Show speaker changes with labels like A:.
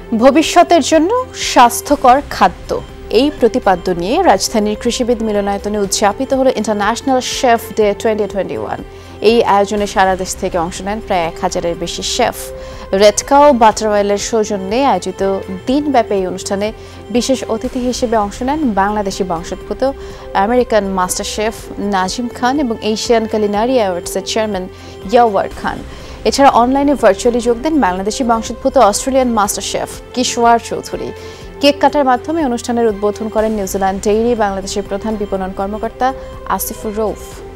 A: ভবিষ্যতের জন্য স্বাস্থ্যকর খাদ্য এই প্রতিপাদ্য নিয়ে রাজধানীর কৃষিবিদ মিলনায়তনে উদযাপিত হলো ইন্টারন্যাশনাল শেফ ডে 2021। এই আয়োজনে সারা দেশ থেকে অংশ নেন প্রায় 1000-এর বেশি শেফ। রেড কাউ বাটার অয়েলের সৌজন্যে আয়োজিত দিনব্যাপী এই অনুষ্ঠানে বিশেষ অতিথি হিসেবে অংশ নেন বাংলাদেশি বংশোদ্ভূত American master chef Nazim Khan এবং এশিয়ান কুলিনারি অ্যাওয়ার্ডসের চেয়ারম্যান ইয়াওয়ার খান। এছাড়া অনলাইনে ভার্চুয়ালি যোগ দেন বাংলাদেশি বংশোদ্ভূত Australian master chef Kishore Chowdhury. Cake কাটার মাধ্যমে অনুষ্ঠানের উদ্বোধন করেন নিউজিল্যান্ড ডেইরি বাংলাদেশের প্রধান বিপণন কর্মকর্তা আসিফুর রৌফ।